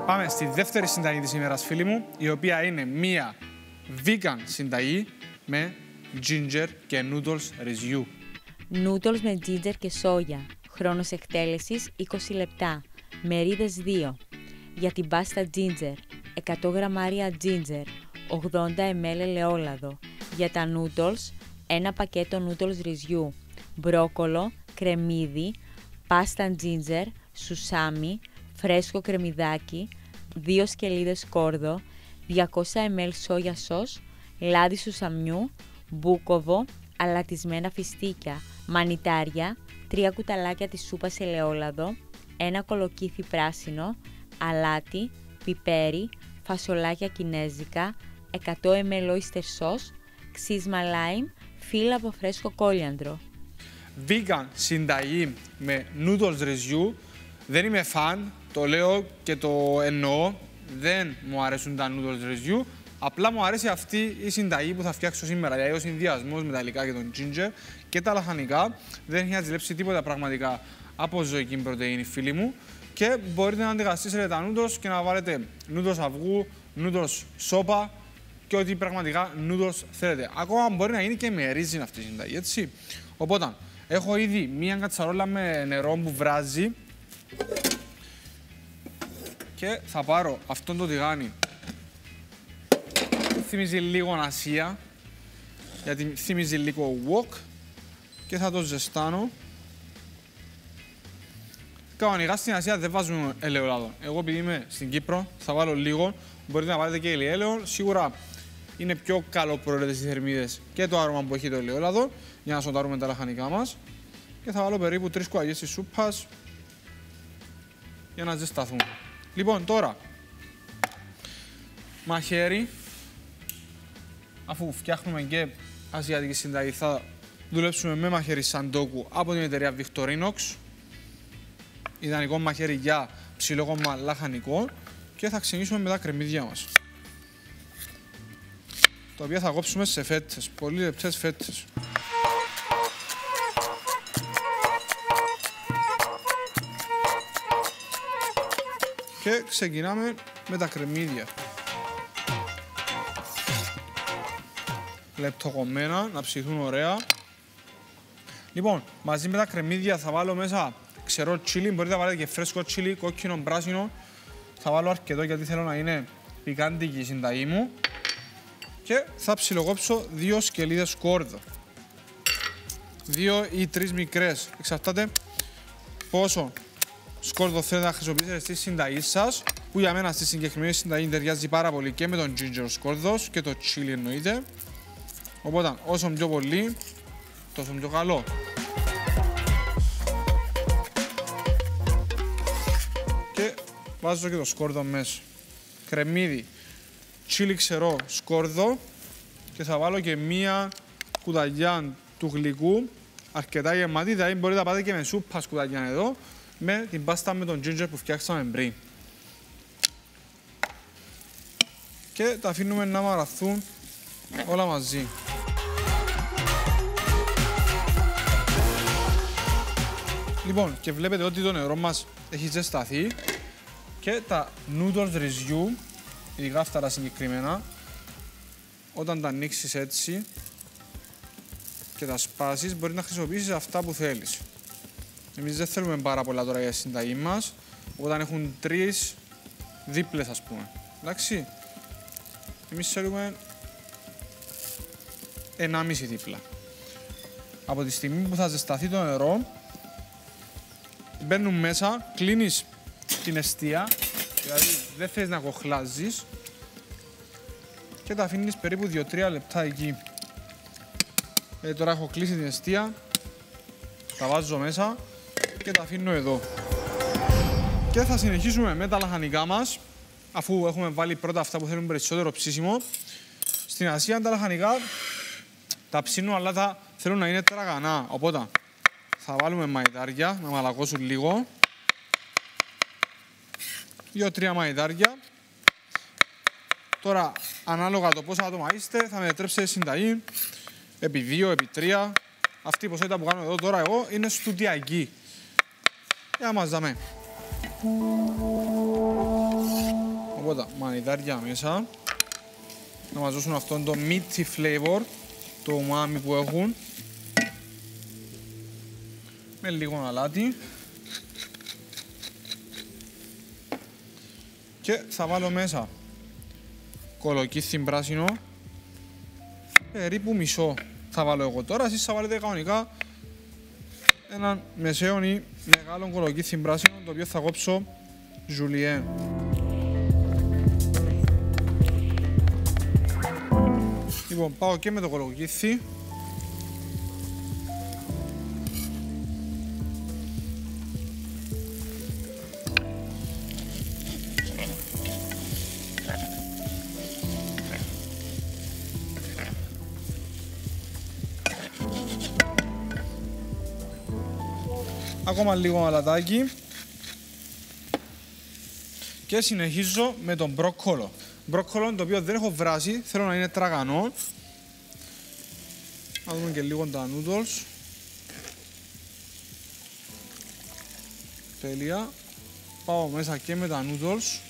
Πάμε στη δεύτερη συνταγή της ημέρας, φίλοι μου, η οποία είναι μία vegan συνταγή με ginger και noodles ρυζιού. Noodles με ginger και σόγια. Χρόνος εκτέλεσης 20 λεπτά. Μερίδες 2. Για την πάστα ginger, 100 γραμμάρια ginger, 80 ml ελαιόλαδο. Για τα noodles, ένα πακέτο noodles ρυζιού, μπρόκολο, κρεμμύδι, πάστα ginger, σουσάμι, φρέσκο κρεμμυδάκι, 2 σκελίδες σκόρδο, 200 ml σόγια σος, λάδι σουσαμιού, μπούκοβο, αλατισμένα φιστίκια, μανιτάρια, 3 κουταλάκια της σούπας ελαιόλαδο, ένα κολοκύθι πράσινο, αλάτι, πιπέρι, φασολάκια κινέζικα, 100 ml oyster sauce, ξύσμα lime, φύλλα από φρέσκο κόλιανδρο. Vegan συνταγή με noodles ρυζιού. Δεν είμαι φαν, το λέω και το εννοώ. Δεν μου αρέσουν τα noodles ρυζιού. Απλά μου αρέσει αυτή η συνταγή που θα φτιάξω σήμερα. Δηλαδή ο συνδυασμός με τα υλικά και τον ginger και τα λαχανικά. Δεν έχει να ζηλέψει τίποτα πραγματικά από ζωική πρωτεΐνη, φίλοι μου. Και μπορείτε να αντικαταστήσετε τα noodles και να βάλετε noodles αυγού, noodles σόπα και ό,τι πραγματικά noodles θέλετε. Ακόμα μπορεί να γίνει και με ρύζι αυτή η συνταγή, έτσι. Οπότε, έχω ήδη μία κατσαρόλα με νερό που βράζει και θα πάρω αυτόν το τηγάνι. Θυμίζει λίγο Ασία, γιατί θυμίζει λίγο wok και θα το ζεστάνω. Κανονικά στην Ασία δεν βάζουμε ελαιόλαδο. Εγώ επειδή είμαι στην Κύπρο θα βάλω λίγο. Μπορείτε να βάλετε και ελαιόλαδο. Σίγουρα είναι πιο καλό προαιρετές στις θερμίδες και το άρωμα που έχει το ελαιόλαδο για να σοτάρουμε τα λαχανικά μας. Και θα βάλω περίπου 3 κουταλιές της σούπας για να ζεσταθούν. Λοιπόν, τώρα μαχαίρι. Αφού φτιάχνουμε και ασιατική συνταγή, θα δουλέψουμε με μαχαίρι σαντόκου από την εταιρεία Victorinox. Ιδανικό μαχαίρι για ψιλόκομμα λαχανικό και θα ξεκινήσουμε με τα κρεμμύδια μας. Τα οποία θα κόψουμε σε φέτες, πολύ λεπτές φέτες. Και ξεκινάμε με τα κρεμμύδια. Λεπτοκομμένα, να ψηθούν ωραία. Λοιπόν, μαζί με τα κρεμμύδια θα βάλω μέσα ξερό τσίλι, μπορείτε να βάλετε και φρέσκο τσίλι, κόκκινο, πράσινο. Θα βάλω αρκετό γιατί θέλω να είναι πικάντικη η συνταγή μου. Και θα ψιλοκόψω 2 σκελίδες σκόρδο. 2 ή 3 μικρές, εξαρτάται πόσο σκόρδο θέλετε να χρησιμοποιήσετε στη συνταγή σας. Που για μένα στη συγκεκριμένη συνταγή ταιριάζει πάρα πολύ και με τον ginger σκόρδος και το τσίλι εννοείται. Οπότε όσο πιο πολύ, τόσο πιο καλό. Και βάζω και το σκόρδο μέσα. Κρεμμύδι, τσίλι ξερό, σκόρδο και θα βάλω και μία κουταλιά του γλυκού, αρκετά γεμάτη, δηλαδή μπορείτε να πάτε και με σούπα σκουταλιά εδώ, με την πάστα με τον ginger που φτιάξαμε πριν. Και τα αφήνουμε να μαραθούν όλα μαζί. Λοιπόν, και βλέπετε ότι το νερό μας έχει ζεσταθεί και τα noodles ρυζιού, ειδικά αυτά τα συγκεκριμένα, όταν τα ανοίξεις έτσι και τα σπάσεις, μπορεί να χρησιμοποιήσεις αυτά που θέλεις. Εμείς δεν θέλουμε πάρα πολλά τώρα για τη συνταγή μας, όταν έχουν 3 δίπλες ας πούμε. Εντάξει, εμείς θέλουμε 1,5 δίπλα. Από τη στιγμή που θα ζεσταθεί το νερό, μπαίνουν μέσα, κλείνεις την εστία, δηλαδή δεν θες να κοχλάζεις και τα αφήνεις περίπου 2-3 λεπτά εκεί. Τώρα έχω κλείσει την εστία, τα βάζω μέσα και τα αφήνω εδώ. Και θα συνεχίσουμε με τα λαχανικά μας, αφού έχουμε βάλει πρώτα αυτά που θέλουν περισσότερο ψήσιμο. Στην Ασία τα λαχανικά τα ψήνουν, αλλά τα θέλουν να είναι τραγανά, οπότε θα βάλουμε μαϊδάρια να μαλακώσουν λίγο. 2-3 μαϊδάρια. Τώρα, ανάλογα το πόσα άτομα είστε, θα μετρέψετε συνταγή επί 2, επί 3. Αυτή η ποσότητα που κάνω εδώ τώρα εγώ είναι στουτιακή. Για μας δάμε. Οπότε μανιτάρια μέσα. Να μας δώσουν αυτόν το meaty flavor, το umami που έχουν. Με λίγο αλάτι. Και θα βάλω μέσα κολοκύθι πράσινο. Περίπου μισό θα βάλω εγώ τώρα. Εσείς θα βάλετε κανονικά έναν μεσαίο ή μεγάλο κολοκύθι πράσινο, το οποίο θα κόψω ζουλιέ. Λοιπόν, πάω και με το κολοκύθι. Ακόμα λίγο αλατάκι. Και συνεχίζω με τον μπρόκκολο. Μπρόκκολο το οποίο δεν έχω βράσει, θέλω να είναι τραγανό. Να δούμε και λίγο τα noodles. Τέλεια. Πάω μέσα και με τα noodles.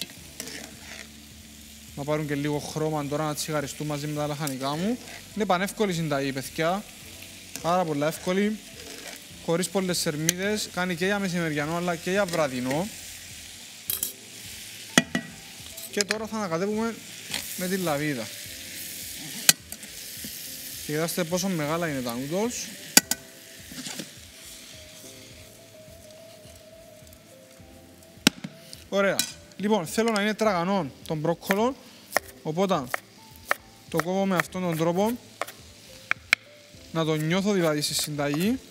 Να πάρουν και λίγο χρώμα τώρα, να τσιγαριστούν μαζί με τα λαχανικά μου. Είναι πανεύκολη συνταγή, παιδιά. Πάρα πολλά εύκολη. Χωρίς πολλές σερμίδες. Κάνει και για μεσημεριανό αλλά και για βραδινό. Και τώρα θα ανακατεύουμε με τη λαβίδα. Και κοιτάξτε πόσο μεγάλα είναι τα noodles. Ωραία. Λοιπόν, θέλω να είναι τραγανό τον μπρόκκολο. Οπότε το κόβω με αυτόν τον τρόπο. Να το νιώθω δηλαδή στη συνταγή.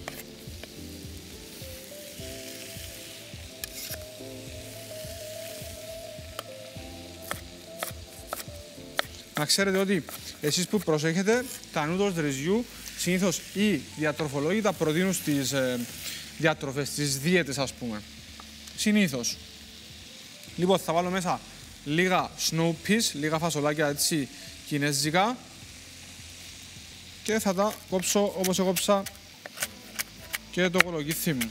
Να ξέρετε ότι εσείς που προσέχετε, τα noodles ρυζιού συνήθως οι διατροφολόγοι τα προτείνουν στις διατροφές, στις δίαιτες ας πούμε. Συνήθως. Λοιπόν, θα βάλω μέσα λίγα snow peas, λίγα φασολάκια έτσι κινέζικα και θα τα κόψω όπως έκοψα και το κολοκύθι μου.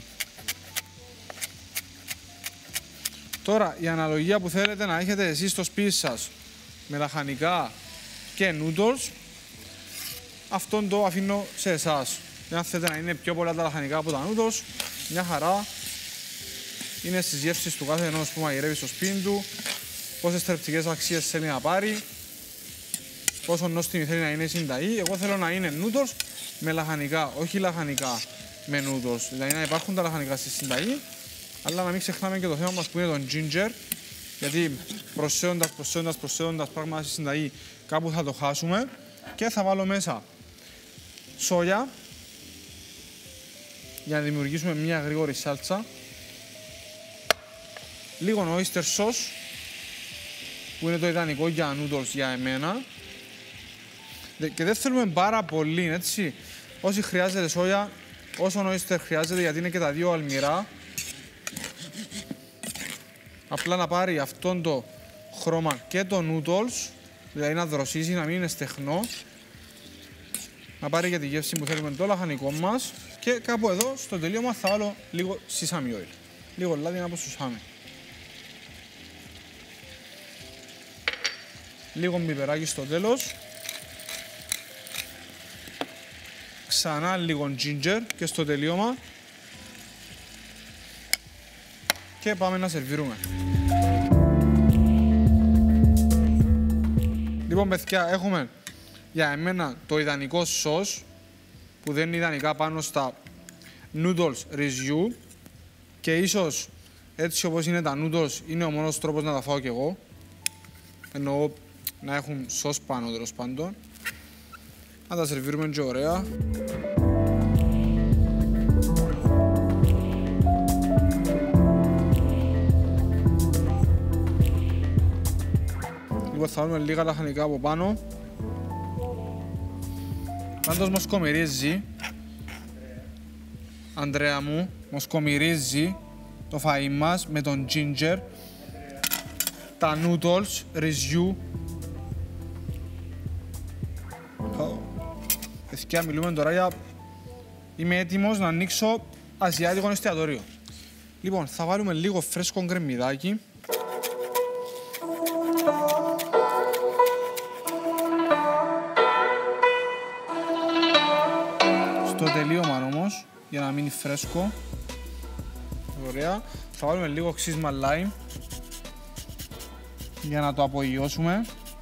Τώρα, η αναλογία που θέλετε να έχετε εσείς στο σπίτι σας με λαχανικά και noodles, αυτόν το αφήνω σε εσάς. Αν θέλετε να είναι πιο πολλά τα λαχανικά από τα noodles, μια χαρά. Είναι στις γεύσεις του κάθε ενός που μαγειρεύει στο σπίτι του, πόσες θρεπτικές αξίες θέλει να πάρει, πόσο νόστιμη θέλει να είναι η συνταγή. Εγώ θέλω να είναι noodles με λαχανικά, όχι λαχανικά με noodles. Δηλαδή να υπάρχουν τα λαχανικά στη συνταγή, αλλά να μην ξεχνάμε και το θέμα μας που είναι το ginger. Γιατί προσθέτοντας πράγματα στη συνταγή κάπου θα το χάσουμε. Και θα βάλω μέσα σόγια για να δημιουργήσουμε μια γρήγορη σάλτσα. Λίγο oyster sauce που είναι το ιδανικό για noodles για εμένα. Και δεν θέλουμε πάρα πολύ, έτσι. Όσοι χρειάζεται σόγια, όσο oyster χρειάζεται, γιατί είναι και τα δύο αλμυρά. Απλά να πάρει αυτόν το χρώμα και το noodles, δηλαδή να δροσίσει, να μην είναι στεχνό. Να πάρει και τη γεύση που θέλουμε το λαχανικό μας. Και κάπου εδώ στο τελείωμα θα βάλω λίγο sesame oil. Λίγο λάδι να αποσουσάμε. Λίγο μπιπεράκι στο τέλος. Ξανά λίγο ginger και στο τελείωμα. Και πάμε να σερβίρουμε. Λοιπόν, παιδιά, έχουμε για εμένα το ιδανικό σος που δεν είναι ιδανικά πάνω στα noodles ρυζιού και ίσως έτσι όπως είναι τα noodles είναι ο μόνος τρόπος να τα φάω κι εγώ. Εννοώ να έχουν σος πάνω τέλος πάντων. Να τα σερβίρουμε και ωραία. Λοιπόν, θα βάλουμε λίγα λαχανικά από πάνω. Πάντως μοσκομυρίζει, Ανδρέα μου, μοσκομυρίζει το φαΐ μας με τον ginger, τα noodles ρυζιού. Παιδιά, μιλούμε τώρα για... Είμαι έτοιμος να ανοίξω ασιάτικο εστιατόριο. Λοιπόν, θα βάλουμε λίγο φρέσκο γκρεμμυδάκι. Στο τελείωμα όμως, για να μείνει φρέσκο, ωραία, θα βάλουμε λίγο ξύσμα lime για να το απογειώσουμε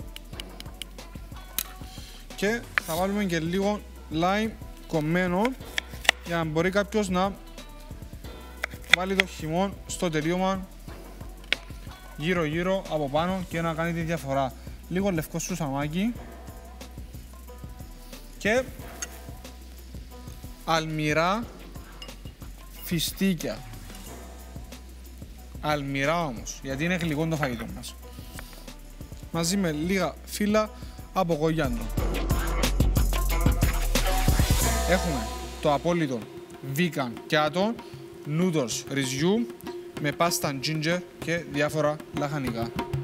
και θα βάλουμε και λίγο lime κομμένο για να μπορεί κάποιος να βάλει το χυμό στο τελείωμα γύρω-γύρω από πάνω και να κάνει τη διαφορά. Λίγο λευκό σουσαμάκι και αλμυρά φιστίκια. Αλμυρά όμως, γιατί είναι γλυκό το φαγητό μας. Μαζί με λίγα φύλλα από κογιάντρο. Έχουμε το απόλυτο vegan keto noodles ρυζιού με πάστα ginger και διάφορα λαχανικά.